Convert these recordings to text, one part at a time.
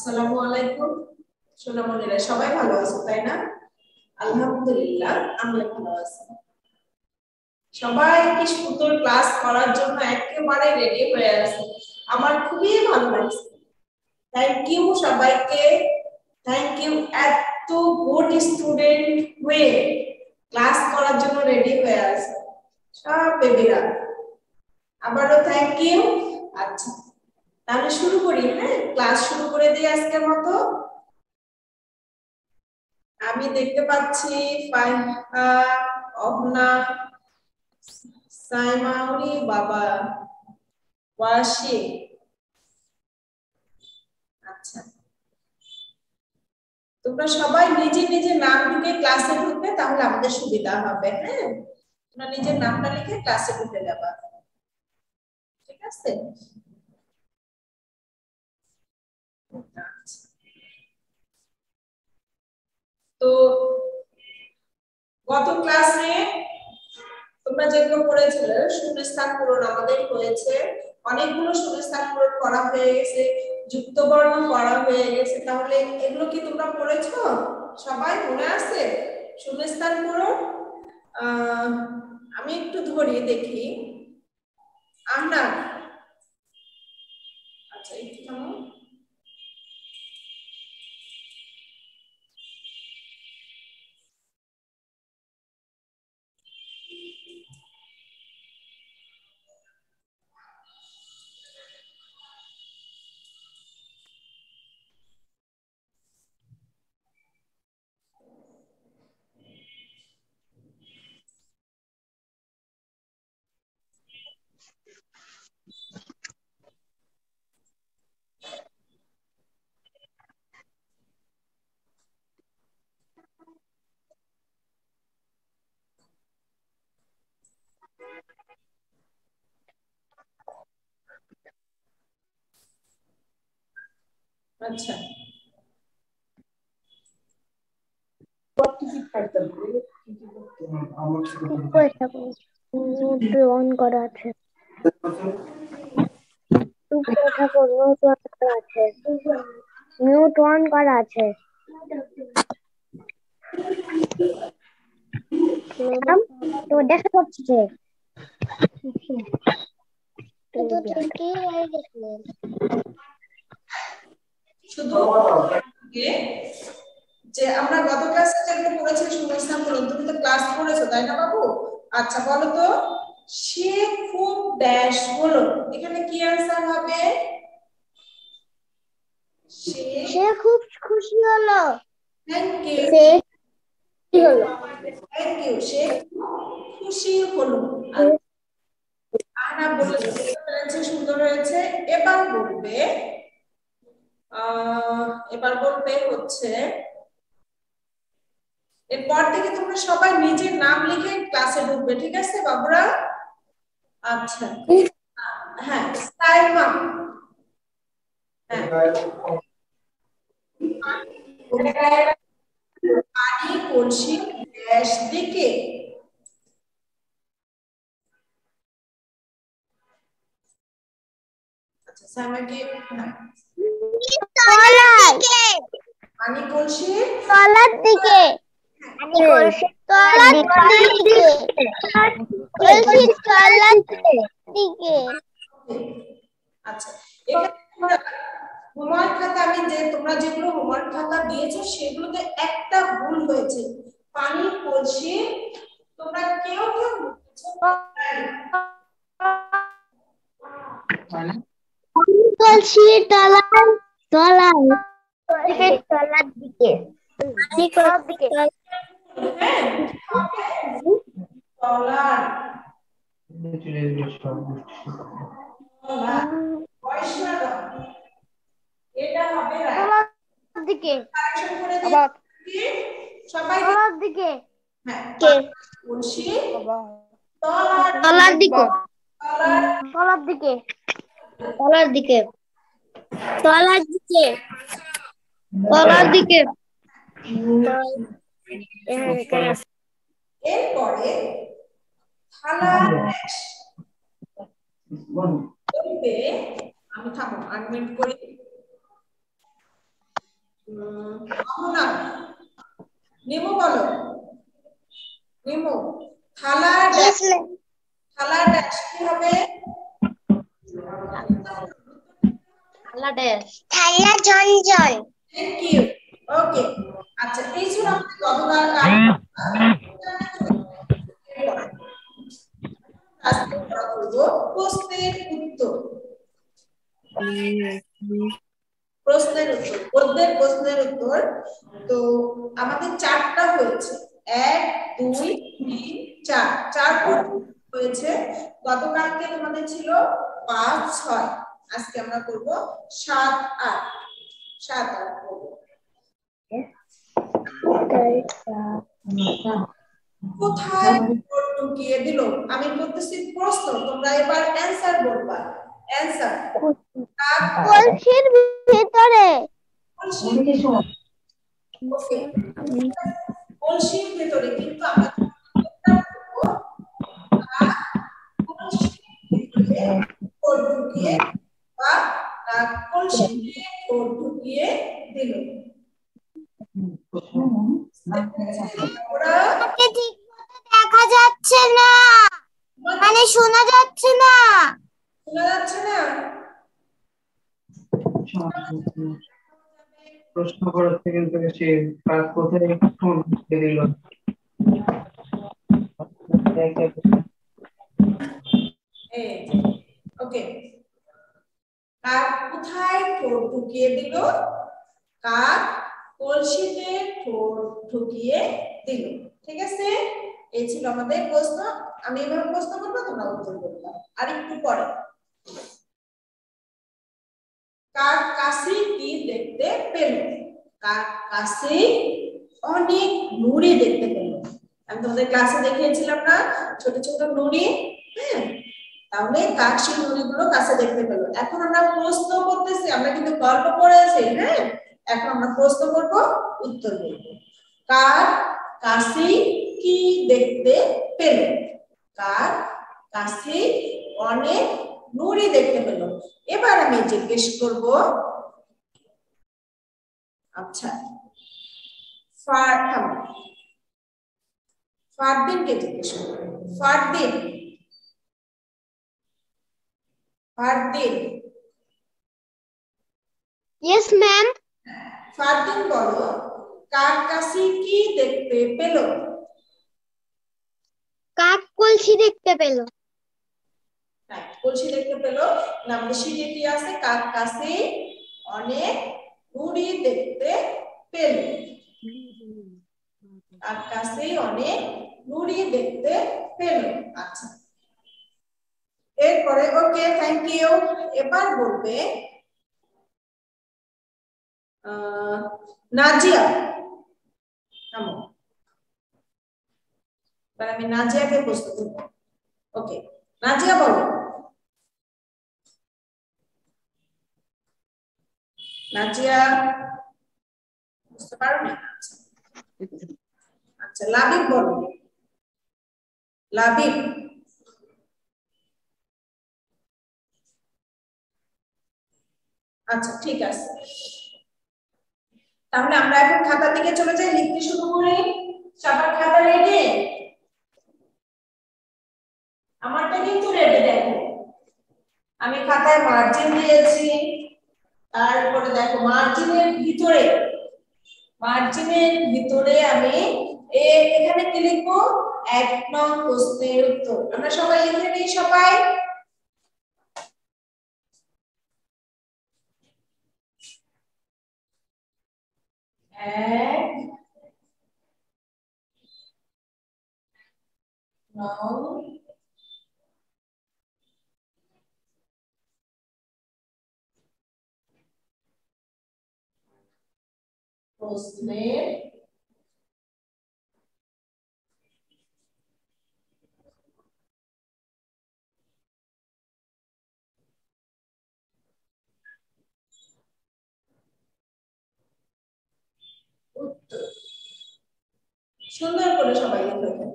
আসসালামু আলাইকুম সোনামণিরা, সবাই ভালো আছো তাই না? আলহামদুলিল্লাহ, আমি ভালো আছি। সবাই কি সুন্দর ক্লাস করার জন্য একেবারে রেডি হয়ে আছে, আমার খুবই ভালো লাগছে। থ্যাংক ইউ সবাইকে, থ্যাংক ইউ। এত গুড স্টুডেন্ট হয়ে ক্লাস করার জন্য রেডি হয়ে আছে সব বেবিরা, আবারও থ্যাংক ইউ। আচ্ছা, তাহলে শুরু করি। হ্যাঁ, ক্লাস শুরু করে দিই আজকের মতো। আমি দেখতে পাচ্ছি ফাইহা, অহনা, সাইমাউরি, বাবা ওয়াশি। আচ্ছা, তোমরা সবাই নিজে নিজে নাম লিখে ক্লাসে ঢুকবে, তাহলে আমাদের সুবিধা হবে। হ্যাঁ, তোমরা নিজের নামটা লিখে ক্লাসে ঢুকে যাবা, ঠিক আছে? তো গত ক্লাসে তোমরা যেগুলো পড়েছিলে শূন্যস্থান পূরণ আমাদের হয়েছে, অনেকগুলো শূন্যস্থান পূরণ করা হয়ে গেছে, যুক্ত বর্ণ করা হয়ে গেছে। তাহলে এগুলো কি তোমরা পড়েছো? সবাই মনে আছে শূন্যস্থান পূরণ? আমি একটু ধরি দেখি। আমরা আচ্ছা একটু থামো। আচ্ছা, অন করা আছে, মিউট অন করা আছে। তো দেখা যাচ্ছে শুধু যে আমরা গত ক্লাসে যেগুলো পড়েছি শূন্যস্থান পূরণ, তুমি তো ক্লাস করেছো তাই না বাবু? আচ্ছা বলো তো, সে খুব ড্যাশ হলো, এখানে কি आंसर হবে? সে খুব খুশি হলো। থ্যাংক ইউ, সে কি হলো? Thank you. সে খুশি হলো। আনা বলেছে সুন্দর হয়েছে। এবার বলবে এবার বলবে হচ্ছে, এরপর থেকে তোমরা সবাই নিজের নাম লিখে ক্লাসে ঢুকবে, ঠিক আছে বাবুরা? আচ্ছা, হ্যাঁ সাইমা, পানি কলসি ড্যাশ দিকে। আচ্ছা সাইমাকে, পানি কলসি তলার দিকে, তলার দিকে, তলার দিকে। আচ্ছা, এখানে হোমওয়ার্ক খাতা, আমি যে তোমরা যেগুলো হোমওয়ার্ক খাতা দিয়েছো সেগুলোতে একটা ভুল হয়েছে। পানি কলসি তোমরা কেউ কেউ লিখেছো কলসি তলার, তলার তলার দিকে, তলার দিকে। হ্যাঁ, তলার এটা হবে তলার দিকে, কারেকশন করে দিই সবাই তলার দিকে। হ্যাঁ, কলসি তলার দিকে, তলার দিকে, তলার দিকে, তলার দিকে, তলার দিকে। এরপরে থালা ড্যাশ বলবে, আমি থামো 8 মিনিট করি। না নিমু বলো নিমু থালা ড্যাশ থালা ড্যাশ কি হবে থালা ড্যাশ থালা জঞ্জল থ্যাংক ইউ ওকে আচ্ছা এই ছিল আমাদের গতকাল আজকে আমরা করব প্রশ্নের উত্তর প্রশ্নের উত্তর গদ্যের প্রশ্নের উত্তর তো আমাদের চারটা হয়েছে 1 2 3 4 চার হয়েছে গতকালকে তোমাদের ছিল 5 6 আজকে আমরা করব 7 8 7 8 করব কোথায় ঢুকিয়ে দিল আমি বলতেছি প্রশ্ন তোমরা এবার অ্যানসার বলবা অ্যানসার কলসির ভিতরে কলসির ভিতরে কিন্তু আমরা ঢুকিয়ে বা কলসিতে ঢুকিয়ে দিল দেখা যাচ্ছে না মানে শোনা যাচ্ছে না শোনা যাচ্ছে না প্রশ্ন করাচ্ছে কিন্তু সে কাজ কোথায় ফোন দিয়ে দিল ওকে কাক কোথায় ঠোঁট ঢুকিয়ে দিল কাক কলসিতে ঠোঁট ঢুকিয়ে দিল ঠিক আছে এই ছিল আমাদের প্রশ্ন আমি এভাবে প্রশ্ন করবো তোমরা উত্তর করবে আর একটু পরে কাক কাশি কি দেখতে পেল কাক কাশি অনেক নুড়ি দেখতে পেল আমি তোমাদের ক্লাসে দেখিয়েছিলাম না ছোট ছোট নুড়ি হ্যাঁ তাহলে কাক সেই নুড়িগুলো কাছে দেখতে পেল এখন আমরা প্রশ্ন করতেছি আমরা কিন্তু গল্প পড়েছি হ্যাঁ এখন আমরা প্রশ্ন করব উত্তর বলবো কাক কাশি কি দেখতে পেল কাক কাশি অনেক নুড়ি দেখতে পেল এবার আমি জিজ্ঞেস করব আচ্ছা ফারদিনকে জিজ্ঞেস করব ফারদিন Yes, ma'am. ফারদিন বলো কাক কাশি কি দেখতে পেল কাক কলসি দেখতে পেল কলসি দেখতে পেল না আমাদের শীতে কি আছে কাক কাশি অনেক নুড়ি দেখতে পেল কাক কাশি অনেক নুড়ি দেখতে পেল আচ্ছা এরপরে ওকে থ্যাংক ইউ এবার বলবে নাজিয়া থামো এবার আমি নাজিয়াকে প্রশ্ন করব ওকে নাজিয়া বলো নাজিয়া বুঝতে পারো না আচ্ছা লাবিব বলো লাবিব আচ্ছা ঠিক আছে তাহলে আমরা এখন খাতার দিকে চলে যাই লিখতে শুরু করি সবার খাতা রেডি আমারটা কিন্তু রেডি দেখো আমি খাতায় মার্জিন দিয়েছি তারপরে দেখো মার্জিনের ভিতরে আমি এখানে কি লিখবো 1 নং প্রশ্নের উত্তর আমরা সবাই লিখে নিই সবাই এক নং প্রশ্নের উত্তর সুন্দর করে সবাই লিখে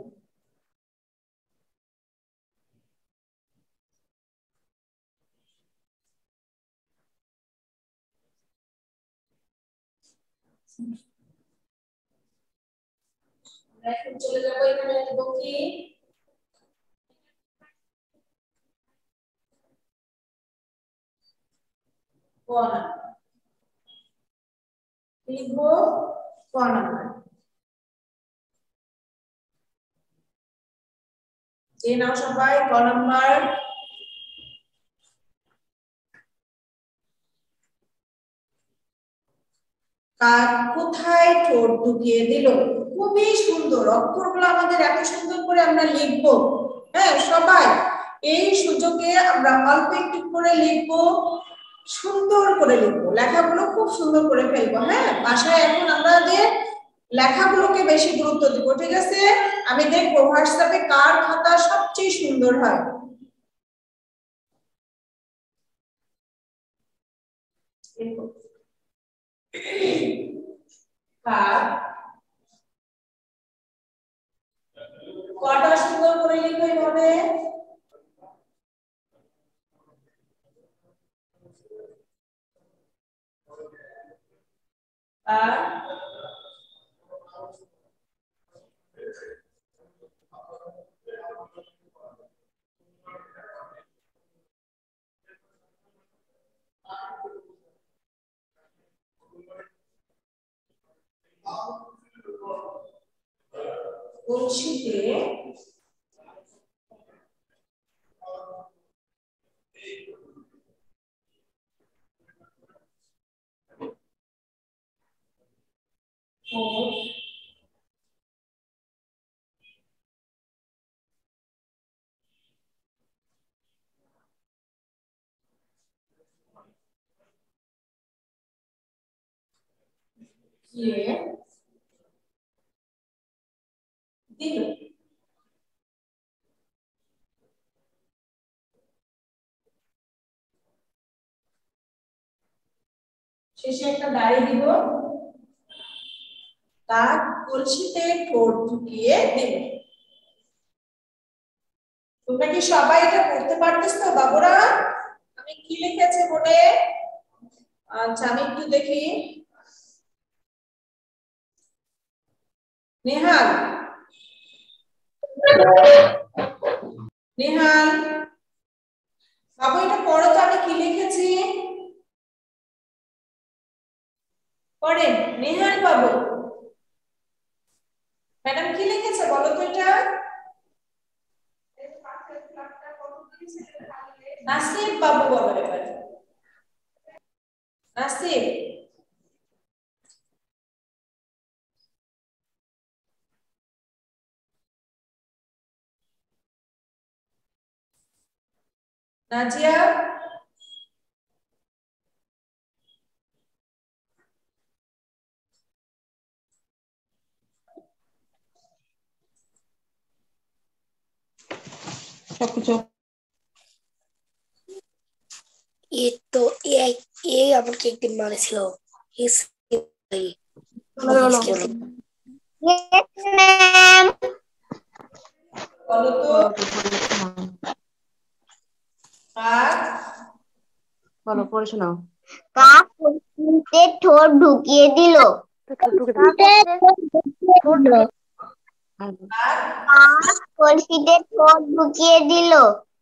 এখন চলে যাব এখানে দেব কি কোনা লিখবো কোনা যে নাও সবাই ক নাম্বার কাক কোথায় ঠোঁট ঢুকিয়ে দিল খুবই সুন্দর অক্ষরগুলো আমাদের এত সুন্দর করে আমরা লিখব হ্যাঁ সবাই এই সুযোগে আমরা অল্প একটু করে লিখব সুন্দর করে লিখব লেখাগুলো খুব সুন্দর করে ফেলবো হ্যাঁ বাসায় এখন আমাদের লেখাগুলোকে বেশি গুরুত্ব দেব ঠিক আছে আমি দেখব হোয়াটসঅ্যাপে কার খাতা সবচেয়ে সুন্দর হয় কার কটা সুন্দর করে লিখবে এভাবে আর কলসিতে দিয়ে দিল শেষে একটা দাঁড়িয়ে দিব তার কলসিতে ঠোঁট ঢুকিয়ে দিল তোমরা কি সবাই এটা পড়তে পারতেছো বাবুরা আমি কি লিখেছি বোর্ডে আচ্ছা আমি একটু দেখি নেহাল নেহাল বাবু এটা পড়ো তো আমি কি লিখেছি পড়েন নেহাল বাবু ম্যাডাম কি লিখেছে বলো তো এটা নাসিব বাবু বলো এবার নাসিব নাজিয়া সবকিছু এই তো এই আমাকে একদিন মারেছিল বলো তো বলো পড়ে শোনাও কাক কলসিতে ঠোঁট ঢুকিয়ে দিল কাক কলসিতে ঠোঁট ঢুকিয়ে দিল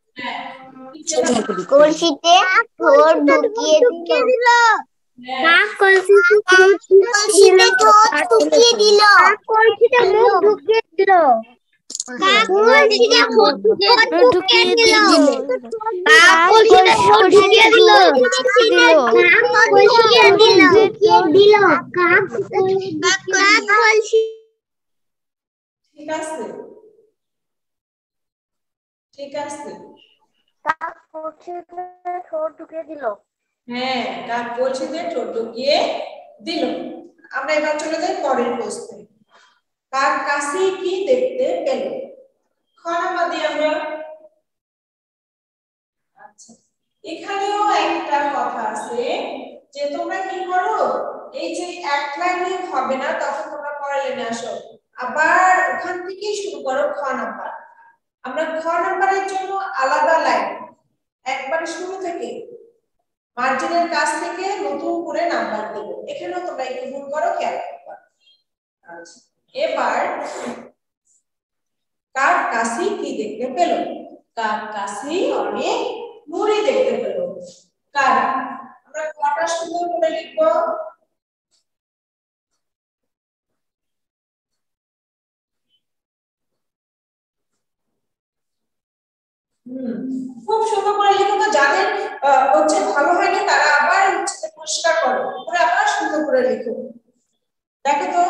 কলসিতে ঠোঁট ঢুকিয়ে দিল কাক কলসিতে ঠোঁট ঢুকিয়ে দিল কলসিতে মুখ ঢুকিয়ে দিল কাক কলসিতে ঠোঁট ঢুকিয়ে দিল কাক কলসিতে ঠোঁট ঢুকিয়ে দিল কাক কলসিতে ঠোঁট ঢুকিয়ে দিল কাক কলসি ঠিক আছে ঠিক আছে কাক কলসিতে ঠোঁট ঢুকিয়ে দিল হ্যাঁ কাক কলসিতে ঠোঁট ঢুকিয়ে দিল আমরা এবার চলে যাই পরের প্রশ্নে কাক কাছে কি দেখতে পেল খানা দিয়ে আমরা আচ্ছা এখানেও একটা কথা আছে যে তোমরা কি করো এই যে এক লাইনে হবে না তখন তোমরা পরের লাইনে আসো আবার ওখান থেকেই শুরু করো খ নাম্বার আমরা খ নাম্বারের জন্য আলাদা লাইন একবার শুরু থেকে মার্জিনের কাছ থেকে নতুন করে নাম্বার দেব। এখানেও তোমরা একটু ভুল করো, খেয়াল করবা। আচ্ছা, এবার কার কাছে কি দেখতে পেল? কার কাছে অনেক নুড়ি দেখতে পেল। কার? আমরা কটা সুন্দর করে লিখবো? খুব সুন্দর করে লিখো তো। যাদের হচ্ছে ভালো হয়নি তারা আবার হচ্ছে পরিষ্কার করো, করে আবার সুন্দর করে লিখো। দেখো তো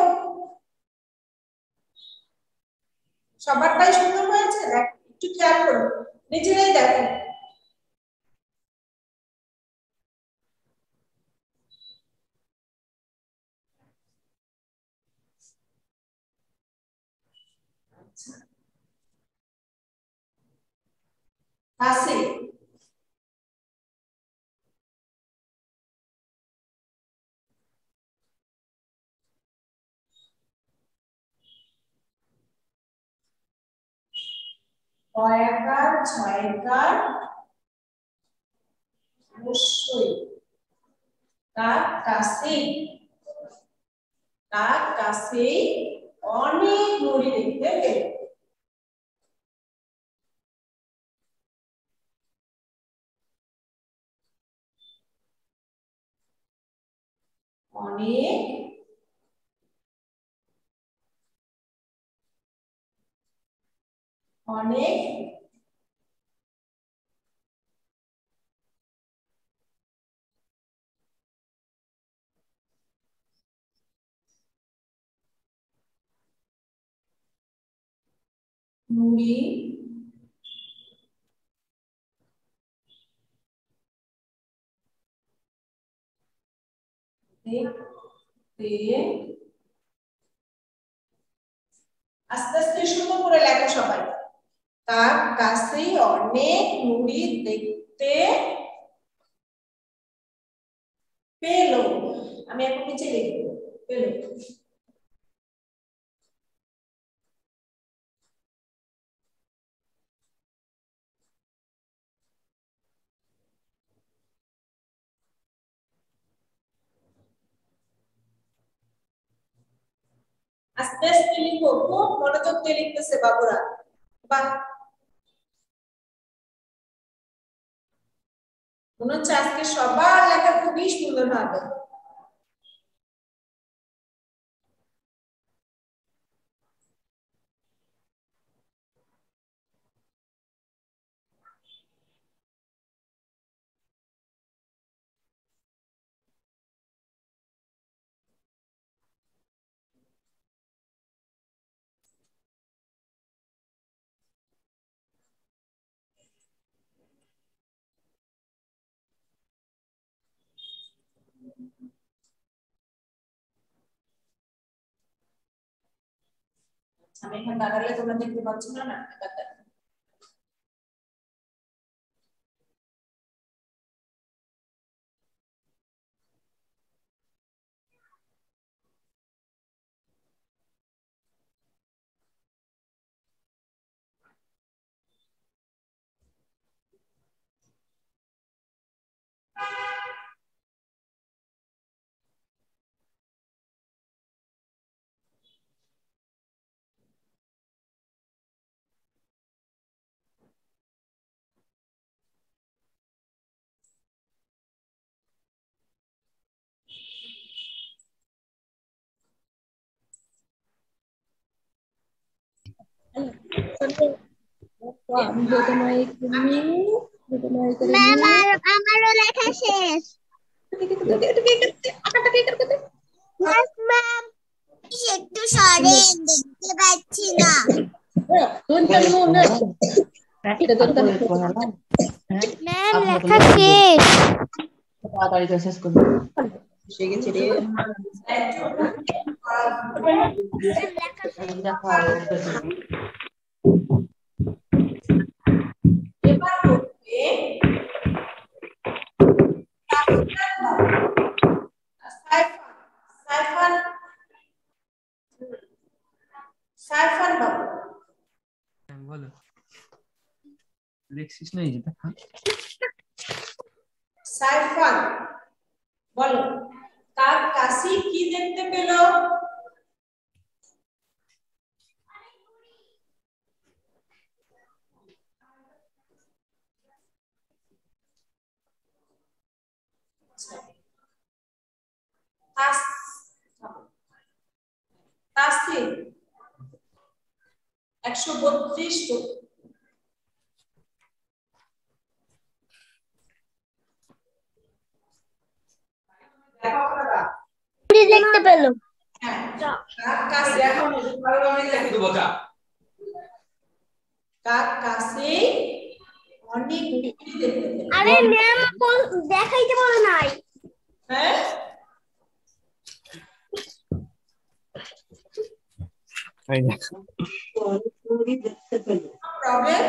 সবারটাই সুন্দর হয়েছে? দেখো একটু খেয়াল করো, নিজেরাই দেখো। হাসি, কয়াকার, ছয়কার, অবশ্যই কার কাছে, কার কাছে অনেক নুড়ি দেখতে পেল। অনেক অনেক নুড়ি দেখতে, আস্তে আস্তে সুন্দর করে লেখো সবাই। তার কাছে অনেক নুড়ি দেখতে পেল। আমি এখন নিচে লিখব পেল। আস্তে আস্তে লিখো, খুব মনোযোগ দিয়ে লিখতেছে বাবুরা। বাহ, মনে হচ্ছে আজকে সবার লেখা খুবই সুন্দর হবে। আমি এখন দাঁড়ালে তোমরা দেখতে পাচ্ছ না? না, এবার দেখো। ম্যাম আমারও লেখা শেষ। Yes, ম্যাম একটু সরে দেখতে পাচ্ছি না। ম্যাম লেখা শেষ। তাড়াতাড়ি তো শেষ করবো। এসে গেছে রে। দেখা এবার করবে সাইফান, সাইফান, সাইফান বাবু। বলো, লিখছিস না? এই যে দেখা সাইফান বলো কাক কাশি কি দেখতে পেল? তাসির 132 তো দেখতে পেল। হ্যাঁ কাক কাশি কাক কাশি অনেক ঘুড়ি দেখতে পেল। আরে ম্যাম দেখাইতে বলে নাই। হ্যাঁ প্রবলেম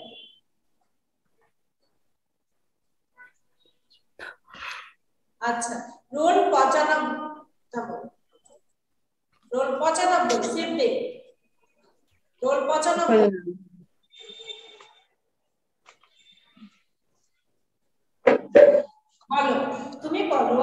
আচ্ছা রোল 95 থামো রোল 95 সিম্পলি রোল 95 বলো তুমি বলো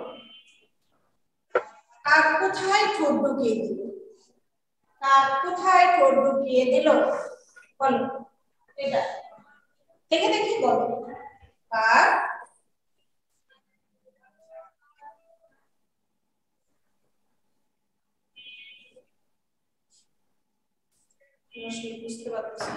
কাক কোথায় ঠোঁট ঢুকিয়ে দিল? কাক কোথায় ঠোঁট ঢুকিয়ে দিল? বলো এটা দেখে দেখি বলো কাক বুঝতে পারছি।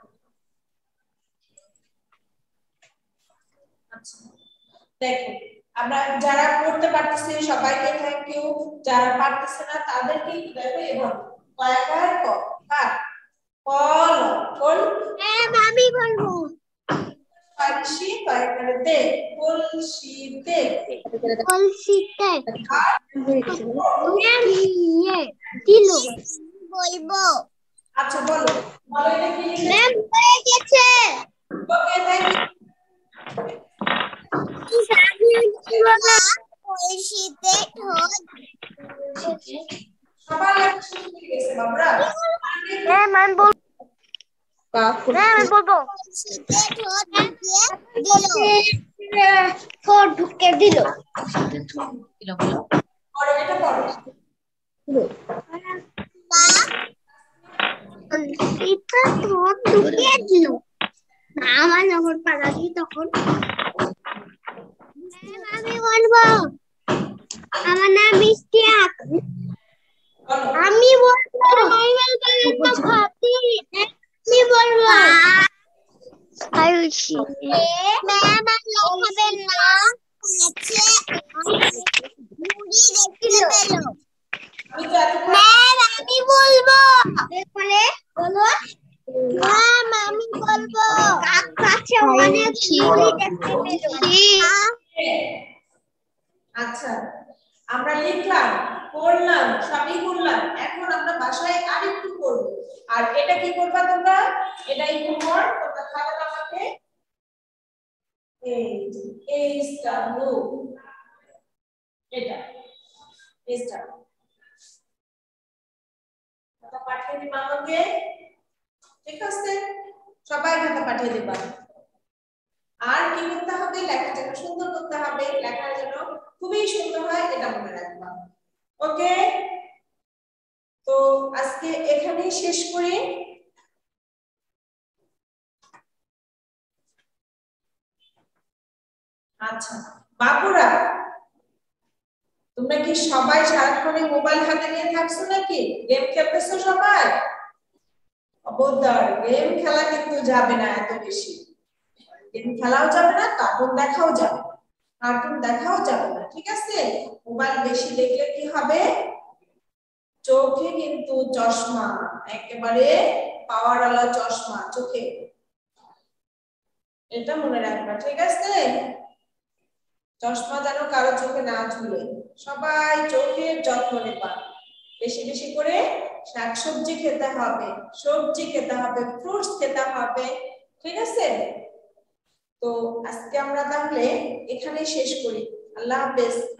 আচ্ছা দেখো আমরা যারা পড়তে পারতেছি সবাইকে থ্যাংক ইউ, যারা পারতেছে না তাদেরকে দেখো এভাবে কয়াকার ক কাক কল কল আমি বলবো পারছি কয়াকারে দে কলসিতে কলসিতে দিল বলবো। আচ্ছা বলো বলো এটা কি লিখেছে? ম্যাম হয়ে গেছে। Okay thank you. কলসিতে ঠোঁট সবার লেখা শেষ হয়ে গেছে বাবরা। ম্যাম আমি বলবো ম্যাম আমি বলবো কলসিতে ঠোঁট ঢুকিয়ে দিল। পড়ো এটা পড়ো কলসিতে ঠোঁট ঢুকিয়ে দিল। আমার যখন পালাছি তখন আমি বলবো আমার নাম মিস্টিয়াক। আমি বলবো আমি বলবো আয়ুষী ম্যাম লেখাবেন না আছে মুড়ি দেখতে পেল। আমি তো এত ম্যাম আমি বলবো বলে বলো ম্যাম আমি বলবো কাক কাছে অনেক মুড়ি দেখতে পেল। আচ্ছা আমরা লিখলাম পড়লাম সবই করলাম, এখন আমরা বাসায় আরেকটু করব। আর এটা কি করবা তোমরা? এটাই হোমওয়ার্ক তোমরা খাতাটা আমাকে এই স্টাবলু এটা এই স্টাবলু খাতা পাঠিয়ে দিবা আমাকে, ঠিক আছে? সবাই খাতা পাঠিয়ে দিবা। আর কি করতে হবে? লেখাটা সুন্দর করতে হবে, লেখার জন্য খুবই সুন্দর হয় এটা মনে রাখবা। ওকে তো আজকে এখানেই শেষ করি। আচ্ছা বাবুরা তোমরা কি সবাই সারাক্ষণ মোবাইল হাতে নিয়ে থাকছো নাকি? গেম খেলতেছো সবাই? খবরদার গেম খেলা কিন্তু যাবে না এত বেশি। গেম খেলাও যাবে না, কার্টুন দেখাও যাবে না, কার্টুন দেখাও যাবে না, ঠিক আছে? মোবাইল বেশি দেখলে কি হবে? চোখে কিন্তু চশমা, একেবারে পাওয়ারওয়ালা চশমা চোখে, এটা মনে রাখবা, ঠিক আছে? চশমা যেন কারো চোখে না ঝুলে। সবাই চোখের যত্ন নেবা, বেশি বেশি করে শাকসবজি খেতে হবে, সবজি খেতে হবে, ফ্রুটস খেতে হবে, ঠিক আছে? তো আজকে আমরা তাহলে এখানেই শেষ করি। আল্লাহ হাফেজ।